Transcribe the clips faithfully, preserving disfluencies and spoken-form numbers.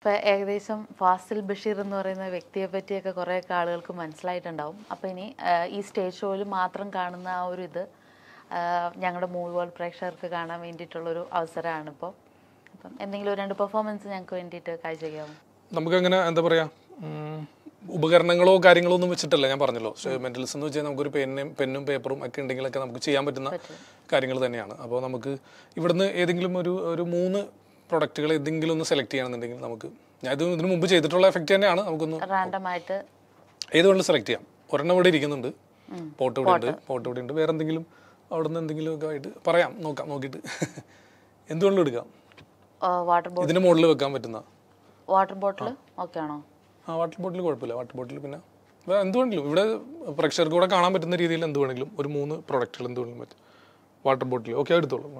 ഇപ്പം ഏകദേശം ഫാസിൽ ബഷീർ എന്ന് പറയുന്ന വ്യക്തിയെ പറ്റിയൊക്കെ കുറേ ആളുകൾക്ക് മനസ്സിലായിട്ടുണ്ടാവും. അപ്പം ഇനി ഈ സ്റ്റേജ് ഷോയിൽ മാത്രം കാണുന്ന ആ ഒരു ഇത് ഞങ്ങളുടെ മൂവി വേൾഡ് പ്രേക്ഷകർക്ക് കാണാൻ വേണ്ടിയിട്ടുള്ളൊരു അവസരമാണ് ഇപ്പോൾ. അപ്പം എന്തെങ്കിലും ഒരു രണ്ട് പെർഫോമൻസ് ഞങ്ങൾക്ക് വേണ്ടിയിട്ട് കാഴ്ചവെക്കാമോ? നമുക്കങ്ങനെ എന്താ പറയുക, ഉപകരണങ്ങളോ കാര്യങ്ങളോ ഒന്നും വെച്ചിട്ടല്ല. ഞാൻ പറഞ്ഞല്ലോ, മെന്റലിസം എന്ന് വെച്ചാൽ നമുക്കൊരു പെന്നും പെന്നും പേപ്പറും ഒക്കെ ഉണ്ടെങ്കിലൊക്കെ നമുക്ക് ചെയ്യാൻ പറ്റുന്ന കാര്യങ്ങൾ തന്നെയാണ്. അപ്പോൾ നമുക്ക് ഇവിടുന്ന് ഏതെങ്കിലും ഒരു ഒരു മൂന്ന് പ്രൊഡക്റ്റുകൾ ഏതെങ്കിലും ഒന്ന് സെലക്ട് ചെയ്യണമെന്നുണ്ടെങ്കിൽ നമുക്ക്, ഞാൻ ഇത് ഇതിന് മുമ്പ് ചെയ്തിട്ടുള്ള എഫക്റ്റ് തന്നെയാണ്, നമുക്കൊന്ന് റാൻഡമായിട്ട് ഏത് വേണമെങ്കിലും സെലക്ട് ചെയ്യാം. ഒരെണ്ണം ഇവിടെ ഇരിക്കുന്നുണ്ട്, പോട്ട് ഇവിടെ ഉണ്ട്, പോട്ട് ഇവിടെ ഉണ്ട്. വേറെ എന്തെങ്കിലും അവിടെ നിന്ന് എന്തെങ്കിലും ഒക്കെ ആയിട്ട് പറയാം, നോക്കാം, നോക്കിയിട്ട് എന്തുകൊണ്ടും എടുക്കാം. വാട്ടർ ബോട്ടിൽ ഇതിന് മുകളിൽ വെക്കാൻ പറ്റുന്ന വാട്ടർ ബോട്ടിൽ ഓക്കെ ആണോ? ആ വാട്ടർ ബോട്ടിൽ കുഴപ്പമില്ല. വാട്ടർ ബോട്ടിൽ പിന്നെ എന്തുവേണമെങ്കിലും ഇവിടെ പ്രേക്ഷകർക്ക് കൂടെ കാണാൻ പറ്റുന്ന രീതിയിൽ എന്ത് വേണമെങ്കിലും ഒരു മൂന്ന് പ്രൊഡക്റ്റുകൾ എന്ത് വേണമെങ്കിലും പറ്റും. വാട്ടർ ബോട്ടിൽ ഓക്കെ എടുത്തോളൂ.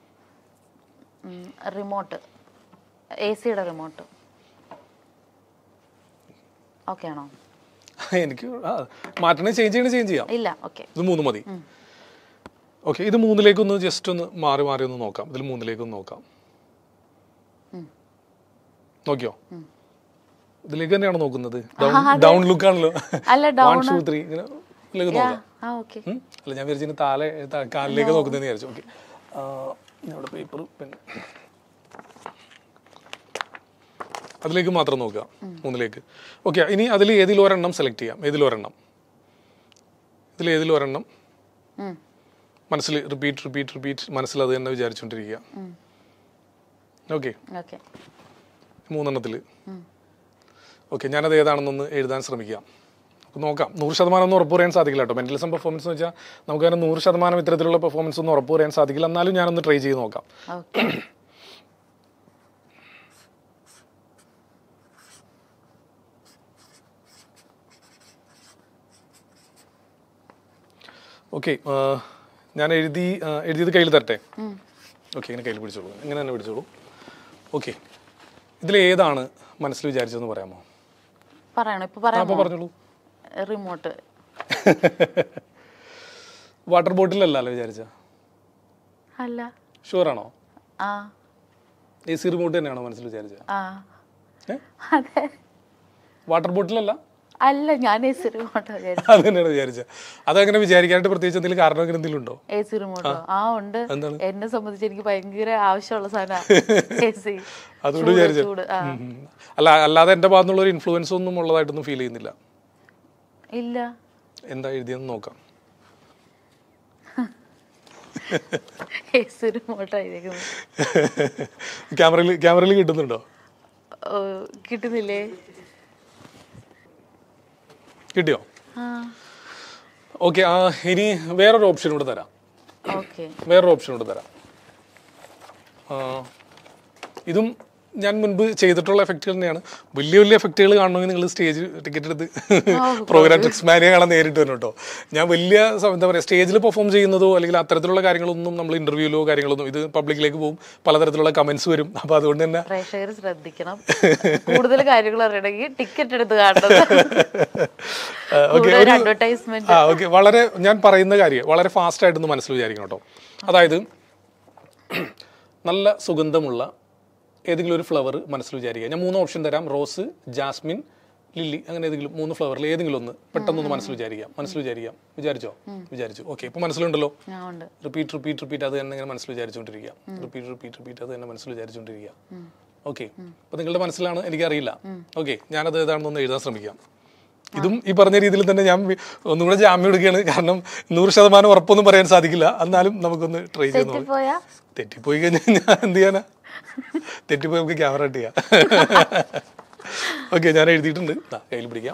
റിമോട്ട്, എ സിയുടെ റിമോട്ട് ഓക്കെ ആണോ? എനിക്ക് മാറ്റണേ ചേഞ്ച് ചെയ്യണേ ചേഞ്ച് ചെയ്യാം. ഇല്ല, ഓക്കെ ഇത് മൂന്ന് മതി. ഓക്കെ, ഇത് മൂന്നിലേക്കൊന്ന് ജസ്റ്റ് ഒന്ന് മാറി മാറി ഒന്ന് നോക്കാം. ഇതിൽ മൂന്നിലേക്കൊന്ന് നോക്കാം. നോക്കിയോ? ഇതിലേക്ക് തന്നെയാണ് നോക്കുന്നത്. ഡൗൺ ലുക്ക് ആണല്ലോ. വൺ ടു ത്രീ ഇങ്ങനെ നോക്കാം. അല്ല, ഞാൻ വിചാരിച്ചു താലെ കാലിലേക്ക് നോക്കുന്നതെന്ന് വിചാരിച്ചു. ഓക്കെ, ഇവിടെ പേപ്പർ പെൻ അതിലേക്ക് മാത്രം നോക്കുക, മൂന്നിലേക്ക്. ഓക്കെ, ഇനി അതിൽ ഏതിൽ ഒരെണ്ണം സെലക്ട് ചെയ്യാം. ഏതിൽ ഒരെണ്ണം ഇതിൽ ഏതിൽ ഒരെണ്ണം മനസ്സിൽ റിപ്പീറ്റ് റിപ്പീറ്റ് റിപ്പീറ്റ് മനസ്സിൽ അത് തന്നെ വിചാരിച്ചുകൊണ്ടിരിക്കുക. ഓക്കെ, മൂന്നെണ്ണത്തിൽ. ഓക്കെ, ഞാനത് ഏതാണെന്നൊന്ന് എഴുതാൻ ശ്രമിക്കാം. നോക്കാം. നൂറ് ശതമാനം ഒന്നും ഉറപ്പ് പറയാൻ സാധിക്കില്ല കേട്ടോ. മെന്റലിസം പെർഫോമൻസ് എന്ന് വെച്ചാൽ നമുക്ക് അങ്ങനെ നൂറ് ശതമാനം ഇത്തരത്തിലുള്ള പെർഫോമൻസ് ഒന്നും ഉറപ്പ് പറയാൻ സാധിക്കില്ല. എന്നാലും ഞാനൊന്ന് ട്രൈ ചെയ്ത് നോക്കാം. ഓക്കെ, ഞാൻ എഴുതി എഴുതിയത് കയ്യിൽ തരട്ടെ. ഓക്കെ, ഇങ്ങനെ കയ്യിൽ പിടിച്ചോളൂ, ഇങ്ങനെ തന്നെ പിടിച്ചോളൂ. ഓക്കെ, ഇതിലേതാണ് മനസ്സിൽ വിചാരിച്ചതെന്ന് പറയാമോ? പറയണോ? ഇപ്പൊ പറയാമോ? പറഞ്ഞോളൂ. റിമോട്ട്. വാട്ടർ ബോട്ടിലല്ലോ വിചാരിച്ച? അല്ല. ഷുവർ ആണോ? ആ. എ സി റിമോട്ട് തന്നെയാണോ മനസ്സിൽ വിചാരിച്ചത്? ആ, അതെ. വാട്ടർ ബോട്ടിലല്ല? അല്ല, ഞാൻ എ സി റിമോട്ട് അത് തന്നെയാണ് വിചാരിച്ചത്. അതങ്ങനെ വിചാരിക്കാനായിട്ട് പ്രത്യേകിച്ച് എന്തെങ്കിലും കാരണം അങ്ങനെ എന്തെങ്കിലും ഉണ്ടോ? എ സി റിമോട്ടോ? ആ, ഉണ്ട്. എന്നെ സംബന്ധിച്ച് എനിക്ക് ഭയങ്കര ആവശ്യമുള്ള സാധനം എ സി. അതുകൊണ്ട് വിചാരിച്ചു. അല്ല, അല്ലാതെ എന്റെ ഭാഗത്തുള്ള ഒരു ഇൻഫ്ലുവൻസ് ഒന്നും ഉള്ളതായിട്ടൊന്നും ഫീൽ ചെയ്യുന്നില്ല. ഇല്ല. എന്താ എഴുതിയെന്ന് നോക്കാം. ക്യാമറയിൽ ക്യാമറയിൽ കിട്ടുന്നുണ്ടോ? കിട്ടുന്നില്ലേ? കിട്ടിയോ? ഓക്കെ, ഇനി വേറൊരു ഓപ്ഷൻ കൂടെ തരാം. വേറൊരു ഓപ്ഷൻ കൂടെ തരാം. ഇതും ഞാൻ മുൻപ് ചെയ്തിട്ടുള്ള എഫക്റ്റുകൾ തന്നെയാണ്. വലിയ വലിയ എഫക്റ്റുകൾ കാണണമെങ്കിൽ നിങ്ങൾ സ്റ്റേജ് ടിക്കറ്റ് എടുത്ത് പ്രോഗ്രാം ട്രിക്സ്മാനിയെ കാണാൻ നേരിട്ട് വരും കേട്ടോ. ഞാൻ വലിയ എന്താ പറയുക, സ്റ്റേജിൽ പെർഫോം ചെയ്യുന്നതോ അല്ലെങ്കിൽ അത്തരത്തിലുള്ള കാര്യങ്ങളൊന്നും നമ്മൾ ഇന്റർവ്യൂലോ കാര്യങ്ങളൊന്നും, ഇത് പബ്ലിക്കിലേക്ക് പോകും, പലതരത്തിലുള്ള കമന്റ്സ് വരും. അപ്പൊ അതുകൊണ്ട് തന്നെ പ്രേക്ഷകർ ശ്രദ്ധിക്കണം. കൂടുതൽ കാര്യങ്ങൾ അറിയണമെങ്കിൽ ടിക്കറ്റ് എടുത്ത് കാണണം. ഓക്കെ, വളരെ ഞാൻ പറയുന്ന കാര്യം വളരെ ഫാസ്റ്റ് ആയിട്ടൊന്ന് മനസ്സിൽ വിചാരിക്കണം കേട്ടോ. അതായത് നല്ല സുഗന്ധമുള്ള ഏതെങ്കിലും ഒരു ഫ്ലവർ മനസ്സിൽ വിചാരിക്കുക. ഞാൻ മൂന്ന് ഓപ്ഷൻ തരാം: റോസ്, ജാസ്മിൻ, ലില്ലി. അങ്ങനെ ഏതെങ്കിലും മൂന്ന് ഫ്ലവറിൽ ഏതെങ്കിലും ഒന്ന് പെട്ടെന്നൊന്ന് മനസ്സിൽ വിചാരിക്കാം. മനസ്സിൽ വിചാരിക്കാം. വിചാരിച്ചോ? വിചാരിച്ചു. ഓക്കെ, ഇപ്പൊ മനസ്സിലുണ്ടല്ലോ. റിപ്പീറ്റ് റിപ്പീറ്റ് റിപ്പീറ്റ് അത് തന്നെ ഇങ്ങനെ മനസ്സിൽ വിചാരിച്ചുകൊണ്ടിരിക്കുക. റിപ്പീറ്റ് റിപ്പീറ്റ് റിപ്പീറ്റ് അത് തന്നെ മനസ്സിൽ വിചാരിച്ചുകൊണ്ടിരിക്കുക. ഓക്കെ, അപ്പൊ നിങ്ങളുടെ മനസ്സിലാണ്, എനിക്കറിയില്ല. ഓക്കെ, ഞാനത് ഏതാണെന്നൊന്ന് എഴുതാൻ ശ്രമിക്കാം. ഇതും ഈ പറഞ്ഞ രീതിയിൽ തന്നെ ഞാൻ ഒന്നും കൂടെ ജാമ്യം എടുക്കുകയാണ്. കാരണം നൂറ് ശതമാനം ഉറപ്പൊന്നും പറയാൻ സാധിക്കില്ല. എന്നാലും നമുക്കൊന്ന് ട്രൈ ചെയ്ത് നോക്കാം. തെറ്റിപ്പോയി കഴിഞ്ഞാൽ ഞാൻ എന്ത് ചെയ്യാനാ? തെറ്റിപ്പോയി നമുക്ക് ക്യാമറ കട്ട് ചെയ്യാം. ഓക്കെ, ഞാൻ എഴുതിയിട്ടുണ്ട്. കയ്യിൽ പിടിക്കാം.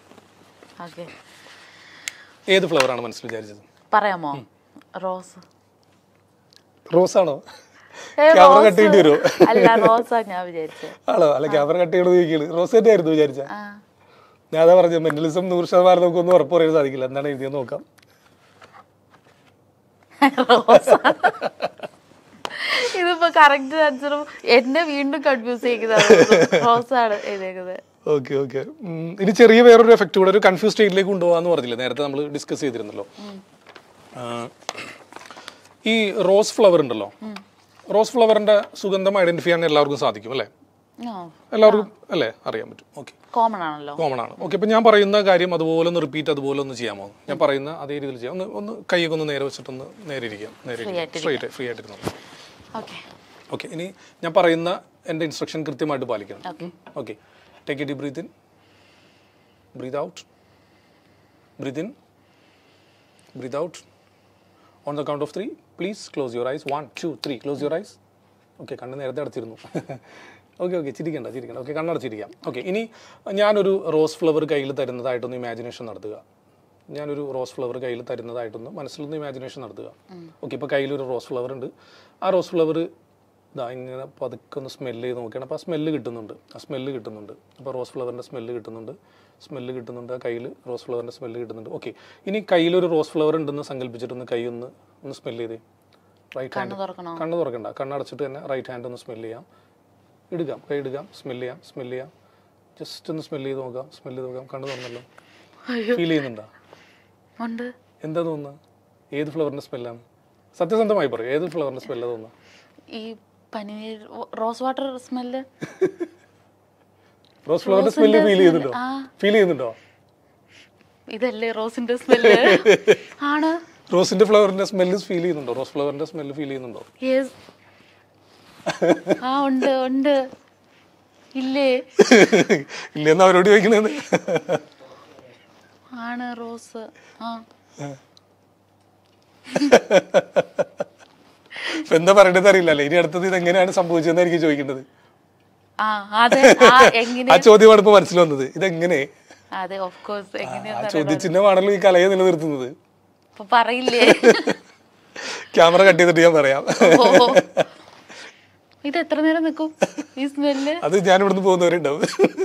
ഏത് ഫ്ലവർ ആണ് മനസ്സിൽ വിചാരിച്ചത്? പറയാമോ? റോസ്. റോസ് ആണോ? ക്യാമറ കട്ട് ചെയ്യേണ്ടി വരുമോ? ആണോ? അല്ല, ക്യാമറ കട്ട് ചെയ്യണമെന്ന് ചോദിക്കുകയാണ്. റോസ് തന്നെ ആയിരുന്നു വിചാരിച്ച? ഞാൻ അതാ പറഞ്ഞു, മെന്റലിസം നൂറ് ശതമാനം നമുക്കൊന്നും ഉറപ്പ് പറയാൻ സാധിക്കില്ല. എന്താണ് എഴുതിയെന്ന് നോക്കാം. ഇതിപ്പോ കറക്റ്റ് ആൻസറും എന്നെ വീണ്ടും കൺഫ്യൂസ് ചെയ്യുന്നത്. ഓക്കെ ഓക്കെ, ഇനി ചെറിയ വേറൊരു എഫക്റ്റ് കൂടെ ഒരു കൺഫ്യൂസ് സ്റ്റേറ്റിലേക്ക് കൊണ്ടുപോകാന്ന് പറഞ്ഞില്ലേ നേരത്തെ, നമ്മൾ ഡിസ്കസ് ചെയ്തിരുന്നല്ലോ. ഈ റോസ് ഫ്ലവർ ഉണ്ടല്ലോ, റോസ് ഫ്ലവറിന്റെ സുഗന്ധം ഐഡന്റിഫൈ ചെയ്യാൻ എല്ലാവർക്കും സാധിക്കും അല്ലേ? എല്ലാവർക്കും അല്ലേ അറിയാൻ പറ്റും. ഓക്കെ, കോമൺ ആണല്ലോ. കോമൺ ആണ്. ഓക്കെ, ഇപ്പം ഞാൻ പറയുന്ന കാര്യം അതുപോലെ ഒന്ന് റിപ്പീറ്റ് അതുപോലെ ഒന്ന് ചെയ്യാമോ? ഞാൻ പറയുന്ന അതേ രീതിയിൽ ചെയ്യാം. ഒന്ന് ഒന്ന് കൈയൊക്കെ ഒന്ന് നേരെ വെച്ചിട്ടൊന്ന് നേരെ ഇരിക്കാം, നേരെ സ്ട്രൈറ്റ് ഫ്രീ ആയിട്ടിരുന്നു. ഓക്കെ ഓക്കെ, ഇനി ഞാൻ പറയുന്ന എൻ്റെ ഇൻസ്ട്രക്ഷൻ കൃത്യമായിട്ട് പാലിക്കണം. Okay, take a deep breath in, breath out, breath in, breath out. On the count of three please close your eyes. One two three, close your eyes. Okay, കണ്ണ് നേരത്തെ അടച്ചിരുന്നു. Okay okay ചിരിക്കണ്ട ചിരിക്കണ്ട okay, കണ്ണടച്ചിരിക്കാം. Okay, ഇനി ഞാനൊരു rose flower കയ്യിൽ തരുന്നതായിട്ടൊന്ന് imagination നടത്തുക. ഞാനൊരു റോസ് ഫ്ലവർ കയ്യിൽ തരുന്നതായിട്ടൊന്ന് മനസ്സിലൊന്ന് ഇമാജിനേഷൻ നടത്തുക. ഓക്കെ, ഇപ്പോൾ കയ്യിലൊരു റോസ് ഫ്ലവർ ഉണ്ട്. ആ റോസ് ഫ്ലവർ ഇതാ ഇങ്ങനെ പതുക്കെ ഒന്ന് സ്മെല്ല് ചെയ്ത് നോക്കുകയാണ്. അപ്പോൾ ആ സ്മെല്ല് കിട്ടുന്നുണ്ട്, ആ സ്മെല്ല് കിട്ടുന്നുണ്ട്. അപ്പോൾ റോസ് ഫ്ലവറിൻ്റെ സ്മെല്ല് കിട്ടുന്നുണ്ട്, സ്മെല്ല് കിട്ടുന്നുണ്ട്. ആ കയ്യിൽ റോസ് ഫ്ലവറിൻ്റെ സ്മെല്ല് കിട്ടുന്നുണ്ട്. ഓക്കെ, ഇനി കയ്യിലൊരു റോസ് ഫ്ലവർ ഉണ്ടെന്ന് സങ്കല്പിച്ചിട്ടൊന്ന് കൈ ഒന്ന് ഒന്ന് സ്മെല്ല് ചെയ്തേ. റൈറ്റ് ഹാൻഡ് കണ്ണ് തുറക്കണ്ട, കണ്ണടച്ചിട്ട് തന്നെ റൈറ്റ് ഹാൻഡ് ഒന്ന് സ്മെല്ല് ചെയ്യാം. എടുക്കാം, കൈ എടുക്കാം, സ്മെല്ല് ചെയ്യാം, സ്മെല്ല് ചെയ്യാം. ജസ്റ്റ് ഒന്ന് സ്മെല്ല് ചെയ്ത് നോക്കാം, സ്മെല്ല് ചെയ്ത് നോക്കാം. കണ്ണ് തുറന്നല്ലോ. ഫീൽ ചെയ്യുന്നുണ്ടോ? എന്താ തോന്നുന്നത്? ഏത് ഫ്ലവറിന്റെ സ്മെല്ലാണ്? സത്യസന്ധമായി പറയും, ഏത് ഫ്ലവറിന്റെ സ്മെല്ലാ തോന്നുന്നത്? ഈ പനീർ റോസ് വാട്ടർ സ്മെല്ല്. റോസ് ഫ്ലവറിന്റെ സ്മെല്ല് ഫീൽ ചെയ്യുന്നുണ്ടോ? ഫീൽ ചെയ്യുന്നുണ്ടോ? ഇതല്ലേ റോസിന്റെ സ്മെല്ല്? ആണ്. റോസിന്റെ ഫ്ലവറിന്റെ സ്മെല്ല് ഫീൽ ചെയ്യുന്നുണ്ടോ? റോസ് ഫ്ലവറിന്റെ സ്മെല്ല് ഫീൽ ചെയ്യുന്നുണ്ടോ? യെസ്. ആ ഉണ്ട് ഉണ്ട്. ഇല്ലേ? ഇല്ലെന്ന് അവരോട് ചോദിക്കുന്നത്. ആണ് റോസ്. ആ എന്താ പറയേണ്ടത് അറിയില്ലല്ലേ. ഇനി അടുത്തത് ഇത് എങ്ങനെയാണ് സംഭവിച്ചതെന്നായിരിക്കും ചോദിക്കേണ്ടത്. ആ ചോദ്യമാണ് ഇപ്പൊ മനസ്സിൽ വന്നത്. ഇതെങ്ങനെ? ആ ചോദ്യചിഹ്നമാണല്ലോ ഈ കലയെ നിലനിർത്തുന്നത്. പറയില്ലേ? ക്യാമറ കട്ട് ചെയ്തിട്ട് ഞാൻ പറയാം. ഇത് എത്ര നേരം നിൽക്കും ഈ സ്മെല്ല്? അത് ഞാൻ ഇവിടുന്ന് പോകുന്നവരുണ്ടാവും.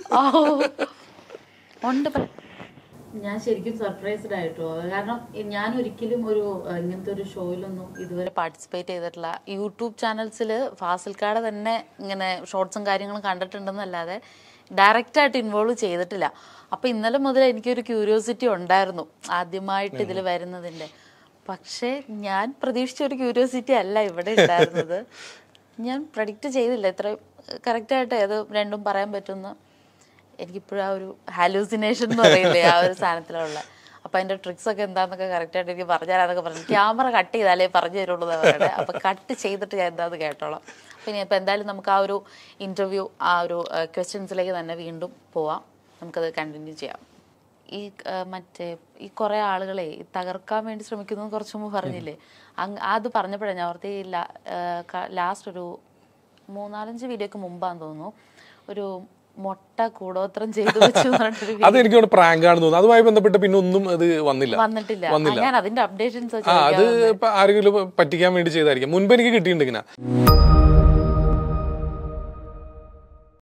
ഞാൻ ശരിക്കും സർപ്രൈസ്ഡ് ആയിട്ടോ. കാരണം ഞാൻ ഒരിക്കലും ഒരു ഇങ്ങനത്തെ ഒരു ഷോയിലൊന്നും ഇതുവരെ പാർട്ടിസിപ്പേറ്റ് ചെയ്തിട്ടില്ല. യൂട്യൂബ് ചാനൽസിൽ ഫാസിൽക്കാടെ തന്നെ ഇങ്ങനെ ഷോർട്സും കാര്യങ്ങളും കണ്ടിട്ടുണ്ടെന്നല്ലാതെ ഡയറക്റ്റായിട്ട് ഇൻവോൾവ് ചെയ്തിട്ടില്ല. അപ്പോൾ ഇന്നലെ മുതൽ എനിക്കൊരു ക്യൂരിയോസിറ്റി ഉണ്ടായിരുന്നു ആദ്യമായിട്ട് ഇതിൽ വരുന്നതിൻ്റെ. പക്ഷേ ഞാൻ പ്രതീക്ഷിച്ച ഒരു ക്യൂരിയോസിറ്റി അല്ല ഇവിടെ ഉണ്ടായിരുന്നത്. ഞാൻ പ്രഡിക്റ്റ് ചെയ്തില്ല ഇത്ര കറക്റ്റായിട്ട് ഏത് രണ്ടും പറയാൻ പറ്റുമെന്ന്. എനിക്കിപ്പോഴും ആ ഒരു ഹാലൂസിനേഷൻ എന്ന് പറയില്ലേ, ആ ഒരു സാധനത്തിലുള്ള. അപ്പം അതിൻ്റെ ട്രിക്സൊക്കെ എന്താണെന്നൊക്കെ കറക്റ്റായിട്ട് എനിക്ക് പറഞ്ഞുതരാന്നൊക്കെ പറഞ്ഞു. ക്യാമറ കട്ട് ചെയ്താലേ പറഞ്ഞു തരുള്ളൂ എന്നാണ് പറയുന്നത്. അപ്പം കട്ട് ചെയ്തിട്ട് ഞാൻ എന്താണെന്ന് കേട്ടോളാം. പിന്നെ ഇപ്പം എന്തായാലും നമുക്ക് ആ ഒരു ഇൻ്റർവ്യൂ ആ ഒരു ക്വസ്റ്റ്യൻസിലേക്ക് തന്നെ വീണ്ടും പോവാം. നമുക്കത് കണ്ടിന്യൂ ചെയ്യാം. ഈ മറ്റേ ഈ കുറേ ആളുകളെ തകർക്കാൻ വേണ്ടി ശ്രമിക്കുന്നത് കുറച്ച് മുമ്പ് പറഞ്ഞില്ലേ, അങ് അത് പറഞ്ഞപ്പോഴാണ് ഞാൻ ഓർത്ത്. ഈ ലാസ്റ്റ് ഒരു മൂന്നാലഞ്ച് വീഡിയോക്ക് മുമ്പാന്ന് തോന്നുന്നു ഒരു മൊട്ട കൂടോത്രം ചെയ്തു വെച്ചു. അതെനിക്ക് പ്രാങ്ക് ആണെന്ന് തോന്നുന്നു. അതുമായി ബന്ധപ്പെട്ട് പിന്നെ ഒന്നും അത് വന്നില്ല വന്നിട്ടില്ല. ഞാൻ അതിന്റെ അപ്ഡേഷൻസ് അത് ആരെങ്കിലും പറ്റിക്കാൻ വേണ്ടി ചെയ്തായിരിക്കും. മുൻപ് എനിക്ക് കിട്ടിയിട്ടുണ്ട് ഇങ്ങനെ.